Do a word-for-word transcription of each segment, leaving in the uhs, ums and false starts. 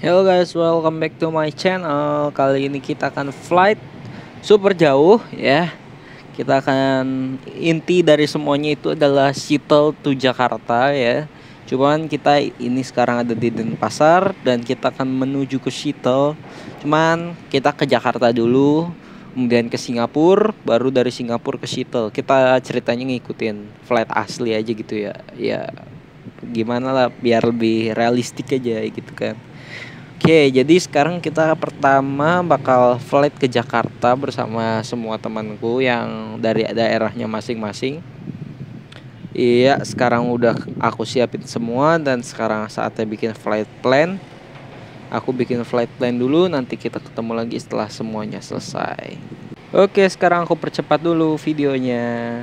Hello guys, welcome back to my channel. Kali ini kita akan flight super jauh ya. Kita akan inti dari semuanya itu adalah Shuttle to Jakarta ya. Cuman kita ini sekarang ada di Denpasar dan kita akan menuju ke Shuttle. Cuman kita ke Jakarta dulu, kemudian ke Singapura, baru dari Singapura ke Shuttle. Kita ceritanya ngikutin flight asli aja gitu ya. Ya gimana lah biar lebih realistik aja gitu kan. Oke, jadi sekarang kita pertama bakal flight ke Jakarta bersama semua temanku yang dari daerahnya masing-masing. Iya, sekarang udah aku siapin semua dan sekarang saatnya bikin flight plan. Aku bikin flight plan dulu, nanti kita ketemu lagi setelah semuanya selesai. Oke, sekarang aku percepat dulu videonya.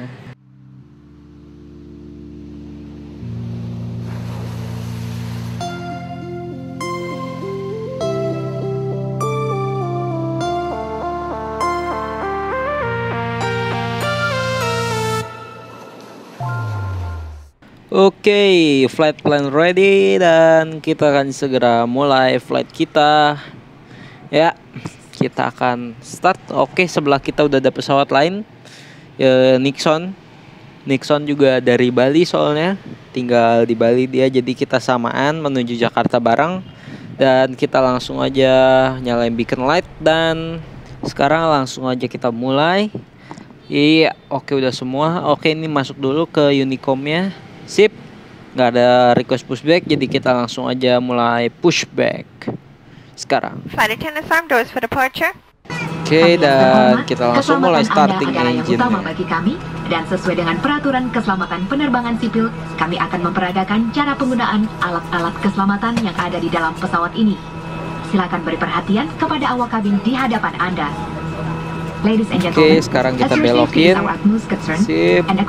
Oke, okay, flight plan ready dan kita akan segera mulai flight kita. Ya, kita akan start. Oke, okay, sebelah kita udah ada pesawat lain, ya, Nixon. Nixon juga dari Bali soalnya, tinggal di Bali dia. Jadi kita samaan menuju Jakarta bareng dan kita langsung aja nyalain beacon light dan sekarang langsung aja kita mulai. Iya, oke okay, udah semua. Oke, okay, ini masuk dulu ke Unicom-nya. Sip, nggak ada request pushback, jadi kita langsung aja mulai pushback sekarang. Flight attendants arm doors for departure. Oke, okay, dan kita langsung mulai starting engine. Utama bagi kami dan sesuai dengan peraturan keselamatan penerbangan sipil, kami akan memperagakan cara penggunaan alat-alat keselamatan yang ada di dalam pesawat ini. Silakan beri perhatian kepada awak kabin di hadapan Anda. Ladies and gentlemen, oke, sekarang kita belokin. Sip. Dan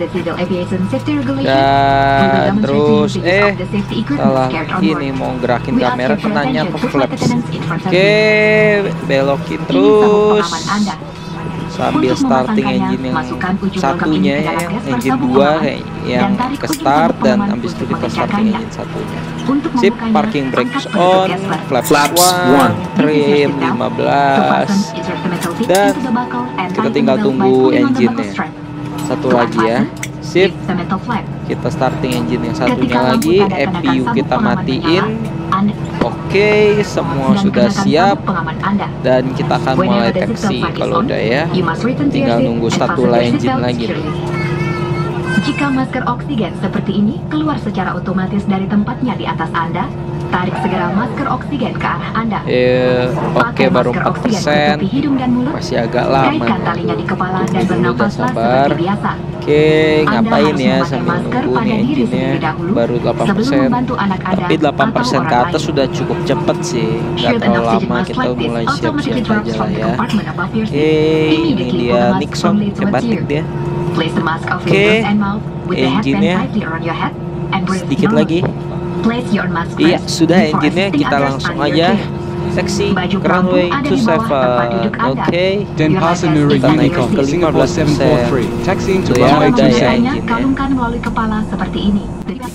terus eh salah ini mau gerakin kamera kenanya ke flaps. Oke, belokin terus sambil starting engine yang satunya ya, engine dua kayak yang ke start dan habis itu kita starting engine satunya. Sip, parking brakes on, flaps one, trim lima belas dan kita tinggal tunggu engine-nya satu lagi ya. Sip, kita starting engine yang satunya lagi, E P U kita matiin. Oke, semua sudah siap dan kita akan mulai taxi. Kalau udah ya, tinggal nunggu satu engine lagi. Jika masker oksigen seperti ini keluar secara otomatis dari tempatnya di atas Anda, tarik segera masker oksigen ke arah Anda. Eh, oke, okay, baru empat persen. Masih agak lama. Talinya di kepala dan bernafaslah seperti biasa. Oke, okay, ngapain ya sambil nunggu nih engine-nya baru delapan persen. Tapi delapan persen ke atas sudah cukup cepet sih. Gak terlalu lama, kita mulai siap-siap aja lah ya. Oke, okay, ini dia Nixon, hebatik dia. Oke, okay. Engine-nya sedikit lagi. Iya, sudah engine-nya, kita langsung aja seksi ke runway two seven. Oke, Denpasar Nuri Unicom ke lima belas persen. Taxiing to ya, runway udah two ya seven. engine-nya. Kalungkan melalui kepala seperti ini.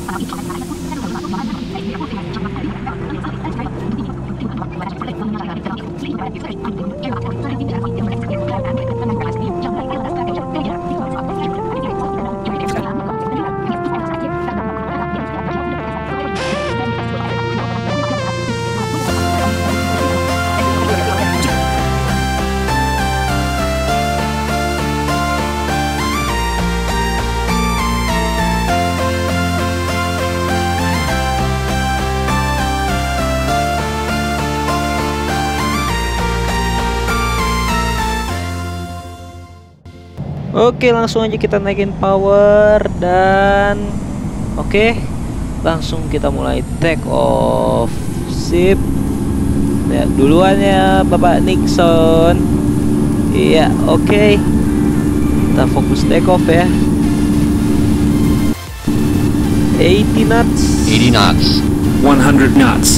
Oke, langsung aja kita naikin power dan oke, langsung kita mulai take off. Sip. Ya, duluan ya Bapak Nixon. Iya, oke. Kita fokus take off ya. eighty knots. eighty knots. one hundred knots.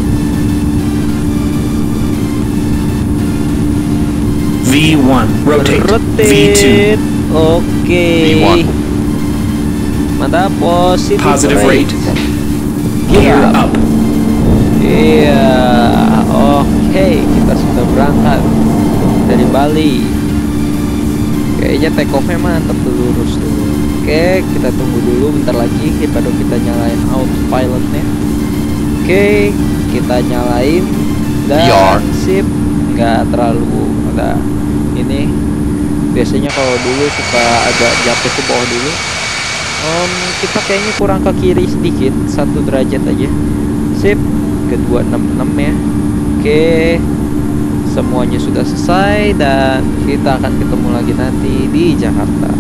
V one, rotate. Rotate. V two. Oke. V one. Mantap, positive, Positive rate. rate. Gear Gear up. up. Iya, oke, kita sudah berangkat dari Bali. Kayaknya take off-nya mantap tuh, lurus tuh. Oke, kita tunggu dulu bentar lagi. Kita baru kita nyalain autopilotnya. Oke, kita nyalain dan Yarn. sip, nggak terlalu ada ini. Biasanya kalau dulu suka agak jatuh ke bawah dulu. Um, kita kayaknya kurang ke kiri sedikit, satu derajat aja. Sip, ke dua enam enam ya. Oke, semuanya sudah selesai dan kita akan ketemu lagi nanti di Jakarta.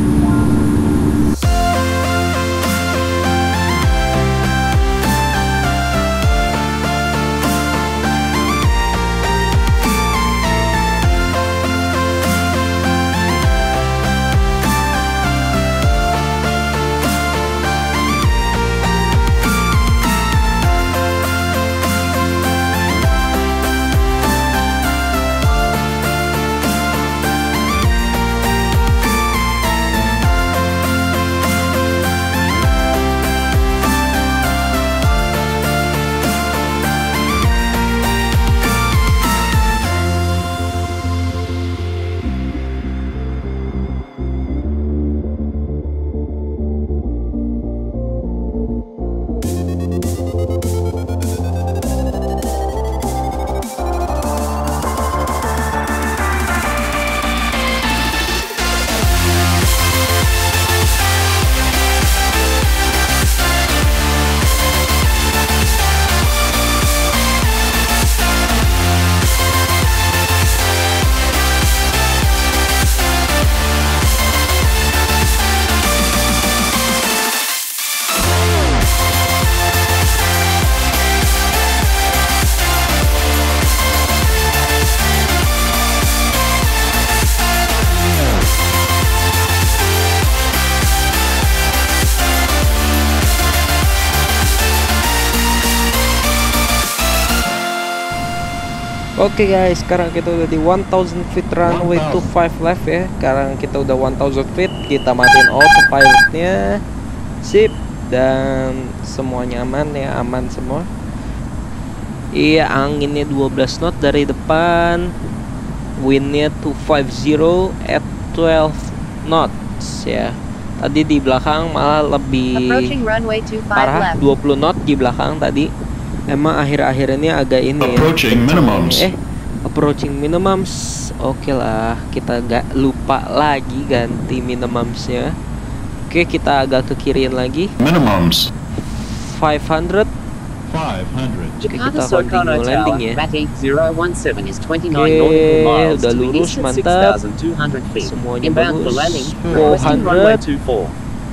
Oke guys, sekarang kita udah di one thousand feet runway two five left ya. Sekarang kita udah one thousand feet, kita matiin autopilotnya. Sip, dan semuanya aman ya, aman semua. Iya, anginnya dua belas knot dari depan. Windnya two fifty at twelve knots ya. Tadi di belakang malah lebih Approaching runway two five parah, left. dua puluh knot di belakang tadi. Emang akhir-akhir ini agak ini ya. Approaching minimums. Eh, approaching minimums. Oke lah, kita gak lupa lagi ganti minimumsnya. Oke, kita agak ke kiriin lagi. Minimums. five hundred. five hundred. Oke, Jakarta kita Soekarno continue landing Tower, ya. Bat eight zero one seven is twenty-nine Oke, nautical miles udah to the lurus, east at mantap. six thousand two hundred feet. Semuanya Inbound bagus. for landing, four requesting runway hundred. two four.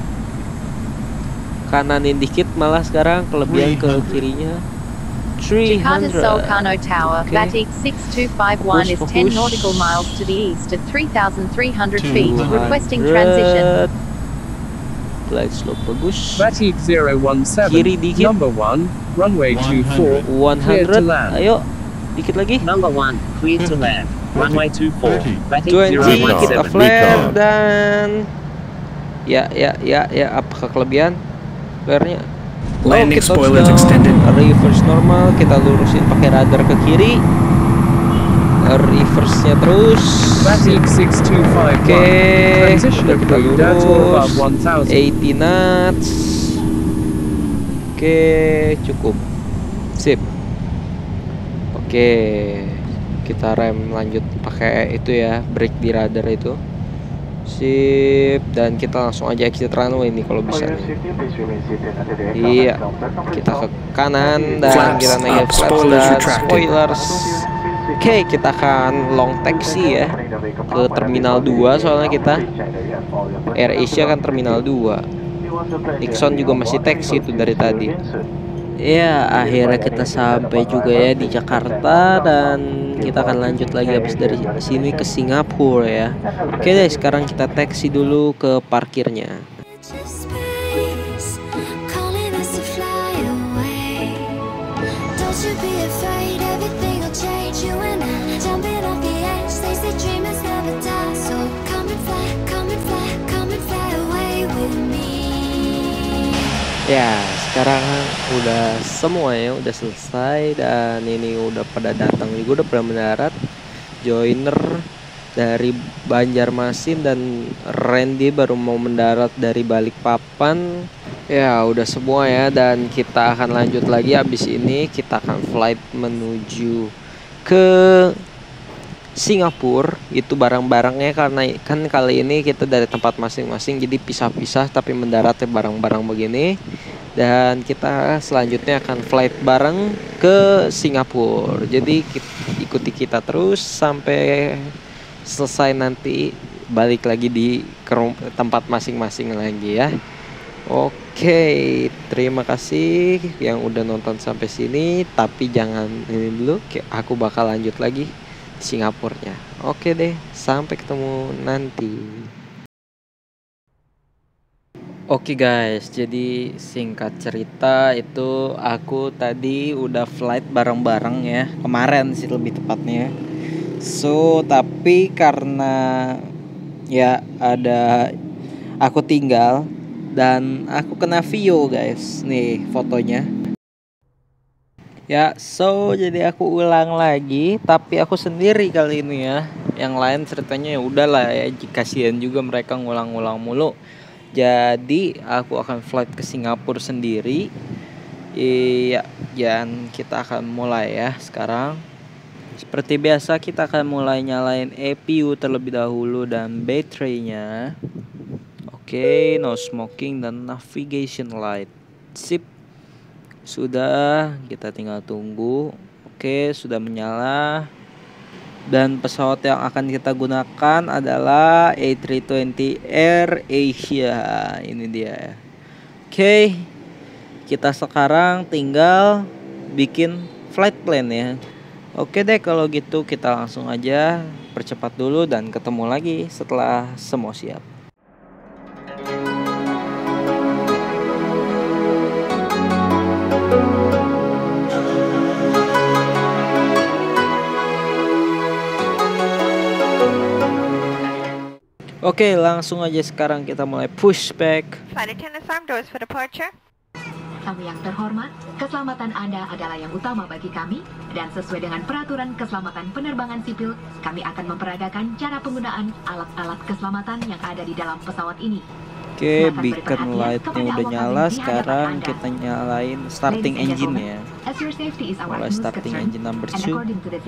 Kananin dikit malah sekarang, kelebihan ke kirinya. three Jakarta hundred. Soekarno Tower, Okay. Batik six two five one is Fokus, ten fokus. nautical miles to the east at three thousand three hundred feet, two hundred. requesting transition. Flight slope bagus. Bat eight zero one seven, Kiri dikit. number one, runway two four, one clear hundred. to land. Ayo, dikit lagi. Number one, clear to land, runway two four, Bat eight zero twenty, one kita seven. flat dan ya ya ya ya apakah kelebihan flare-nya? Landing kita spoilers sudah extended. reverse normal, kita lurusin pakai radar ke kiri. Reverse-nya terus. Bat eight six two five Oke, one, transition udah kita approved at or lurus. above one thousand. eighty knots. Oke, cukup. Sip. Oke, kita rem lanjut pakai itu ya, brake di radar itu. Sip, dan kita langsung aja exit runway nih kalau bisa nih. Iya, kita ke kanan dan Flaps kita naik up, flaps spoilers dan retracted. spoilers. Oke, kita akan long taxi ya ke terminal dua, soalnya kita Air Asia kan terminal dua. Nixon juga masih taxi itu dari tadi. Ya, akhirnya kita sampai juga ya di Jakarta dan kita akan lanjut lagi habis dari sini ke Singapura ya. Oke deh, sekarang kita taxi dulu ke parkirnya. Space, calling us to fly away. Don't you be afraid, everything will change. You and I jumping off the edge. They say dreamers never die, so come and fly, come and fly, come and fly away with me. Ya, sekarang udah semuanya udah selesai dan ini udah pada datang juga, udah pada mendarat. Joiner dari Banjarmasin dan Randy baru mau mendarat dari Balikpapan. Ya udah semua ya, dan kita akan lanjut lagi. Habis ini kita akan flight menuju ke Singapura. Itu barang-barangnya, karena kan kali ini kita dari tempat masing-masing jadi pisah-pisah tapi mendaratnya barang-barang begini. Dan kita selanjutnya akan flight bareng ke Singapura. Jadi ikuti kita terus sampai selesai, nanti balik lagi di tempat masing-masing lagi ya. Oke, terima kasih yang udah nonton sampai sini. Tapi jangan ini dulu, aku bakal lanjut lagi Singapurnya. Oke deh, sampai ketemu nanti. Oke guys, jadi singkat cerita itu aku tadi udah flight bareng-bareng ya, kemarin sih lebih tepatnya. So tapi karena ya ada aku tinggal dan aku kena vio guys, nih fotonya. Ya, so jadi aku ulang lagi, tapi aku sendiri kali ini ya. Yang lain ceritanya ya udahlah ya, kasihan juga mereka ngulang-ngulang mulu. Jadi aku akan flight ke Singapura sendiri. Iya, dan kita akan mulai ya sekarang. Seperti biasa kita akan mulai nyalain E P U terlebih dahulu dan baterainya. Oke, no smoking dan navigation light. Sip. Sudah, kita tinggal tunggu. Oke, sudah menyala. Dan pesawat yang akan kita gunakan adalah A three twenty Air Asia. Ini dia. Oke, kita sekarang tinggal bikin flight plan ya. Oke deh, kalau gitu kita langsung aja percepat dulu dan ketemu lagi setelah semua siap. Oke, langsung aja sekarang kita mulai pushback. Flight attendants, arm doors for departure. Kami yang terhormat, keselamatan Anda adalah yang utama bagi kami, dan sesuai dengan peraturan keselamatan penerbangan sipil, kami akan memperagakan cara penggunaan alat-alat keselamatan yang ada di dalam pesawat ini. Oke, beacon lightnya udah nyala. Sekarang kita nyalain starting engine ya. Mulai starting engine number two.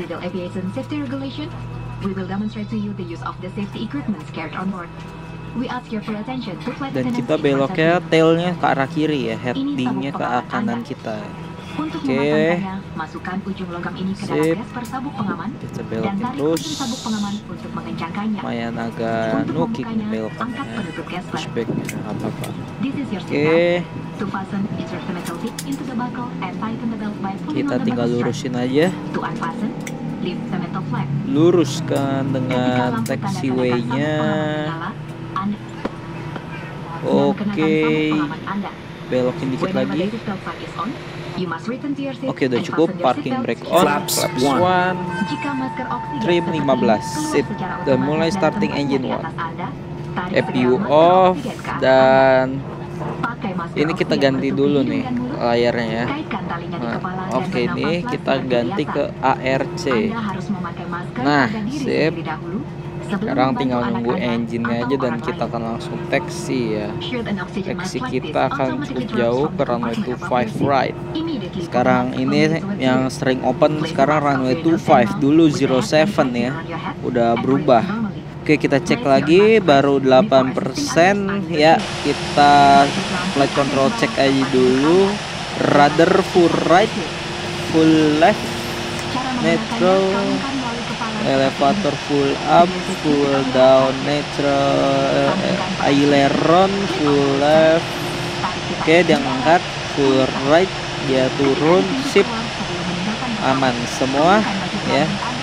Dan kita beloknya tailnya ke arah kiri ya, headingnya ke arah kanan kita. Untuk Oke, memasangkannya, masukkan ujung logam ini ke dalam sip. gas per sabuk pengaman Kita dan belokin tarik terus. ujung sabuk pengaman untuk mengencangkannya. Lumayan agak Untuk nukik membukanya, belokannya angkat ya. penutup gas flap. Pushbacknya apa-apa. This is your Oke, seatbelt. To fasten, insert the metal tip into the buckle and tighten the belt by pulling kita on the tinggal buckle strap. lurusin aja. To unfasten, lift the metal flap. Luruskan Ketika dengan lampu tanda-tanda taxiway-nya. sabuk pengaman menyala, Anda- dan Oke, kenakan sabuk pengaman Anda. belokin dikit Whenever lagi. the seatbelt sign is on, you must return to your seat Oke, udah and cukup. fasten your Parking seatbelt brake securely. on. Flaps Flaps one. one. Jika masker oksigen Trim seperti lima belas. ini keluar Sip. secara Dan otomatis mulai dari starting tempatnya engine di one. atas Anda, tarik E P U setelah masker off. oksigen ke atas Dan Anda. Pakai masker ini kita oksigen ganti menutupi dulu hidung nih dan mulut. layarnya ya. Kaitkan talinya di Nah, kepala dan oke, ini bernafaslah kita seperti ganti biasa. ke A R C. Anda harus memakai masker Nah, pada diri sip. sendiri dahulu sebelum Sekarang membantu tinggal anak nunggu Anda engine-nya atau aja dan orang kita lain. akan langsung taxi ya. Shield and oxygen mask Taxi like kita this akan automatically cukup drops jauh from ke the runway compartment two above five your seat. right. Immediately Sekarang pull ini out the yang switch. sering open, Place sekarang the mask runway over two your five, thermal dulu with the zero head seven and ya. on your head Udah and berubah. breathe normally. Oke, kita cek Place your lagi, mask baru first delapan before assisting persen others ya. under seat. Kita flight control cek aja dulu. Rudder full right, full left, Cara neutral, menggunakannya, kalungkan melalui kepala elevator full up, full down, neutral, eh, aileron full left. Oke, dia ngangkat, full right, dia turun, sip, aman semua ya.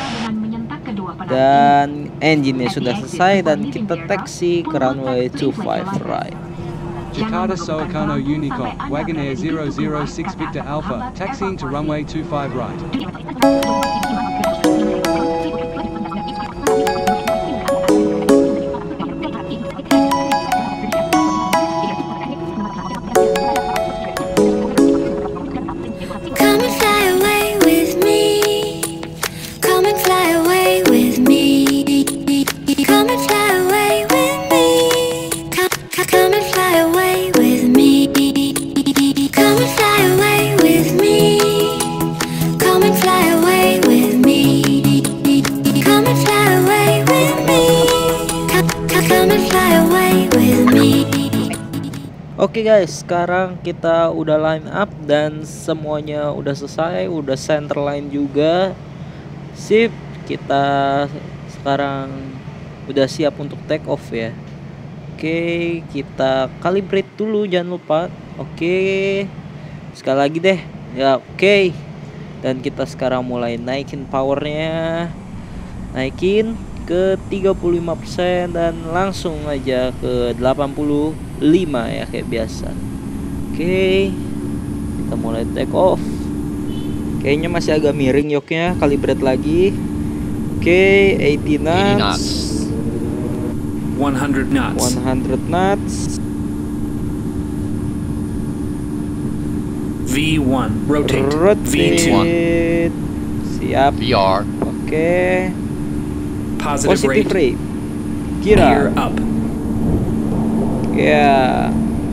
Dan engine-nya sudah selesai dan kita taxi ke runway two five right. Jakarta Soekarno Unicom, Wagonair zero zero six Victor Alpha, taxiing to runway two five right. Come and fly away with me. Come and fly away with me. Come and fly away with me. Come, come and fly away with me. Oke guys, sekarang kita udah line up dan semuanya udah selesai, udah center line juga. Sip, kita sekarang udah siap untuk take off ya. Oke, kita calibrate dulu, jangan lupa. Oke, sekali lagi deh ya. Oke, dan kita sekarang mulai naikin powernya, naikin ke tiga puluh lima persen dan langsung aja ke delapan puluh lima ya kayak biasa. Oke, kita mulai take off. Kayaknya masih agak miring yoknya, calibrate lagi. Oke, eighty knots. one hundred knots. one hundred knots. V one. Rotate. Rotate. V two. Siap. V R. Oke. Positive, Positive rate. rate. Kira. Gear up. Ya.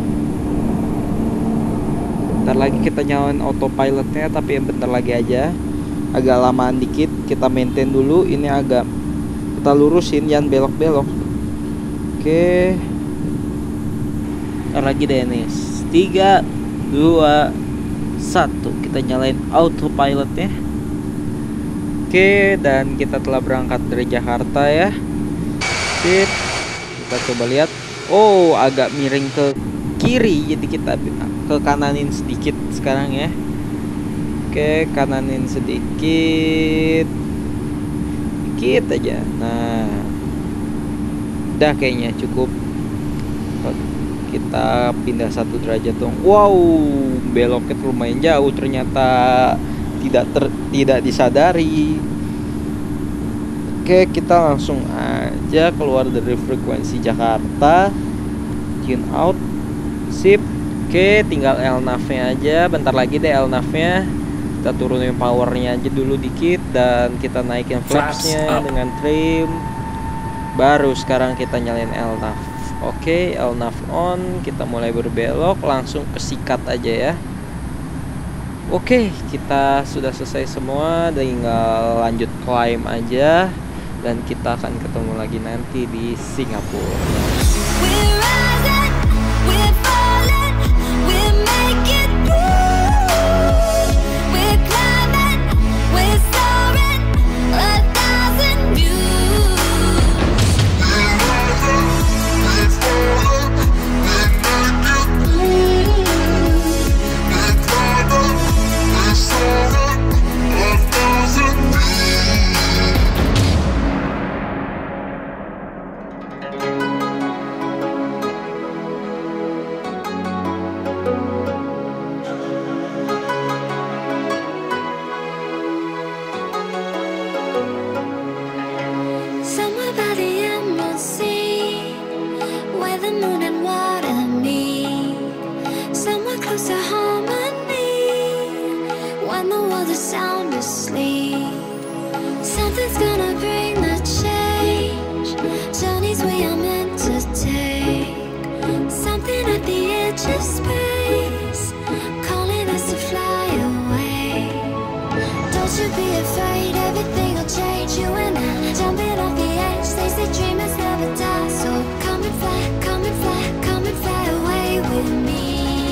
Bentar lagi kita nyalain autopilotnya, tapi yang bentar lagi aja. Agak lamaan dikit, kita maintain dulu. Ini agak kita lurusin, jangan belok-belok. Oke. Bentar lagi deh nih. tiga, dua, satu. Kita nyalain autopilotnya. Oke, dan kita telah berangkat dari Jakarta ya. Sip. Kita coba lihat. Oh, agak miring ke kiri, jadi kita ke kananin sedikit sekarang ya. Oke, kananin sedikit, dikit aja. Nah, udah kayaknya cukup. Kita pindah satu derajat dong. Wow, beloknya lumayan jauh ternyata, tidak ter, tidak disadari. Oke, kita langsung aja keluar dari frekuensi Jakarta, tune out. Sip. Oke, tinggal L N A V-nya aja. Bentar lagi deh L N A V-nya. Kita turunin powernya aja dulu dikit dan kita naikin flapsnya dengan trim. Baru sekarang kita nyalain L N A V. Oke, L N A V on. Kita mulai berbelok, langsung ke sikat aja ya. Oke, kita sudah selesai semua, tinggal lanjut climb aja. Dan kita akan ketemu lagi nanti di Singapura. We're rising, we're falling, we're making moves. We're climbing, we're soaring, a thousand views. We're rising, we're falling, we're making moves. We're climbing, we're soaring, a thousand views. Somewhere by the Emerald Sea, where the moon and water meet. Somewhere close to harmony, when the world is sound asleep. Something's gonna bring the change, journeys we are meant to take. Something at the edge of space, calling us to fly away. Don't you be afraid, everything will change. You and I, jumping off the edge. They say dreamers never die. So come and fly, come and fly, come and fly away with me.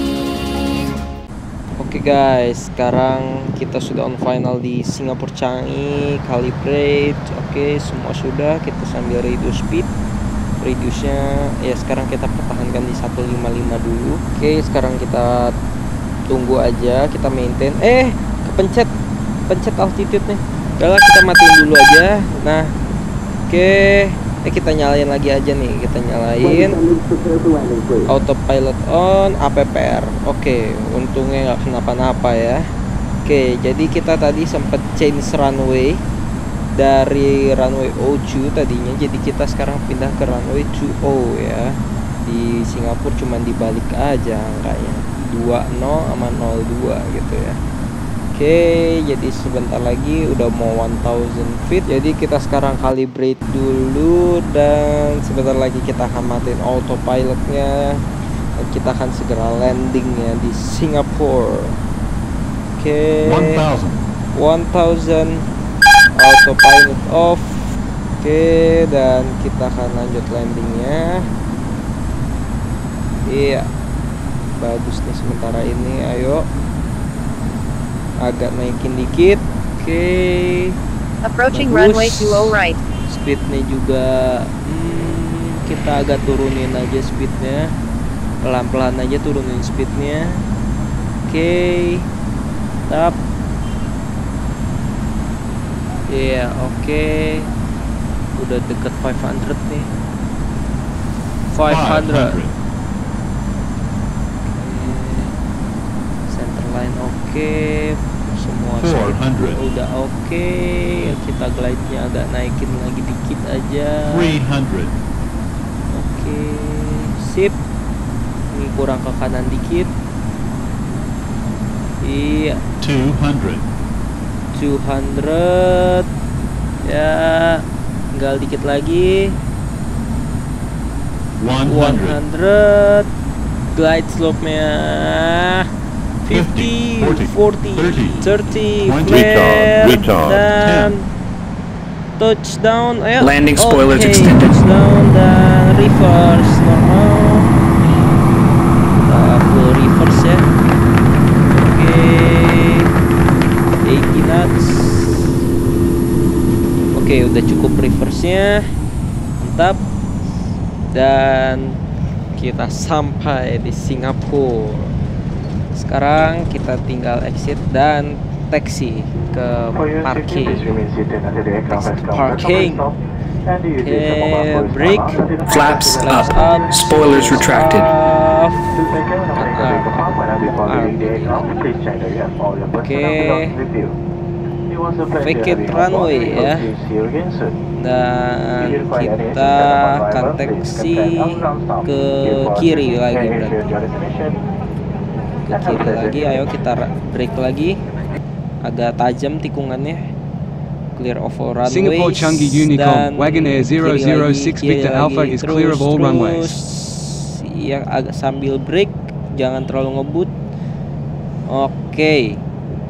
Oke guys, sekarang kita sudah on final di Singapura Changi, calibrate. Oke, semua sudah. Kita sambil reduce speed. Reduce-nya ya sekarang kita pertahankan di seratus lima puluh lima dulu. Oke, sekarang kita tunggu aja, kita maintain. Eh, kepencet. Pencet altitude-nya. Udah lah, kita matiin dulu aja. Nah, oke. Eh, kita nyalain lagi aja nih. Kita nyalain autopilot on, A P P R. Oke, untungnya nggak kenapa-napa ya. Oke, jadi kita tadi sempat change runway dari runway O two tadinya, jadi kita sekarang pindah ke runway two O ya. Di Singapura cuman dibalik aja angkanya, dua nol sama nol dua gitu ya. Oke, jadi sebentar lagi udah mau one thousand feet. Jadi kita sekarang calibrate dulu dan sebentar lagi kita akan matiin autopilotnya. Dan kita akan segera landing ya di Singapura. Oke, one thousand autopilot off. Oke, dan kita akan lanjut landingnya. Iya, bagus nih sementara ini. Ayo, agak naikin dikit. Oke, Approaching bagus. runway two oh right. Speednya juga hmm, kita agak turunin aja speednya, pelan-pelan aja turunin speednya. Oke, tap. Iya, oke. Udah deket five hundred nih. five hundred. Oke. Center line oke. Semua four hundred. udah oke. Kita glide-nya agak naikin lagi dikit aja. three hundred. Oke, sip. Ini kurang ke kanan dikit. Iya, two hundred. two hundred. Ya, tinggal dikit lagi. one one hundred. hundred. Glide slope-nya fifty, forty, thirty, flare, dan touchdown. Ayo. Landing spoilers Oke, extended. touchdown dan reverse normal. Kita full reverse ya. Oke, eighty knots. Oke, udah cukup reverse-nya. Mantap. Dan kita sampai di Singapura. Sekarang kita tinggal exit dan taxi ke parking. Taxi to parking. Oke, brake. Flaps Flaps up. up. Spoilers retracted. Off. Oke. Vacate runway ya. Dan kita akan taxi ke kiri lagi berarti. Ke kiri lagi, ayo kita brake lagi. Agak tajam tikungannya. Clear of all runways. Singapore Changi Unicom, Wagonair zero zero six Victor Alpha is clear of all runways. Iya, agak sambil brake, jangan terlalu ngebut. Oke.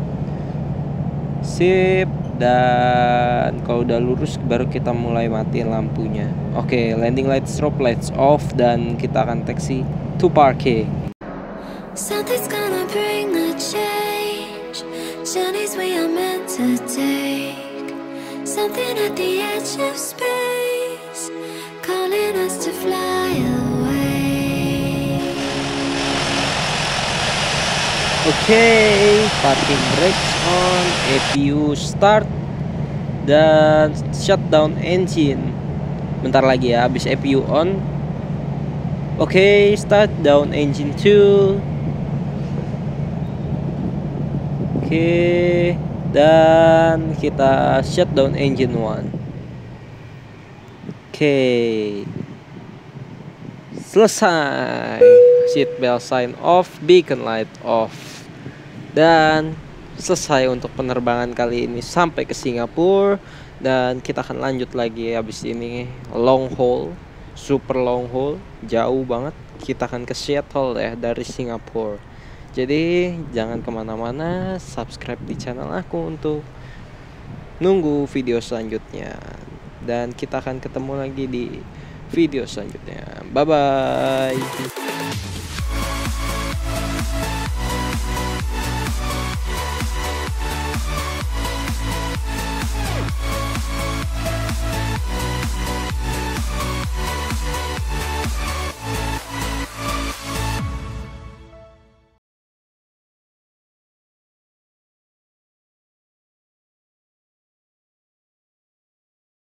Sip. Dan kalau udah lurus baru kita mulai matiin lampunya. Oke, landing light, strobe lights off, dan kita akan taxi to parking. Something's gonna bring a change. Journeys we are meant to take. Something at the edge of space, calling us to fly away. Oke, parking brakes on, A P U start, dan shutdown engine. Bentar lagi ya, habis A P U on. Oke, start down engine two. Oke, dan kita shutdown engine one. Oke, selesai. Seatbelt sign off, beacon light off, dan selesai untuk penerbangan kali ini sampai ke Singapura. Dan kita akan lanjut lagi habis ini long haul, super long haul, jauh banget. Kita akan ke Seattle ya dari Singapura. Jadi jangan kemana-mana, subscribe di channel aku untuk nunggu video selanjutnya. Dan kita akan ketemu lagi di video selanjutnya. Bye bye.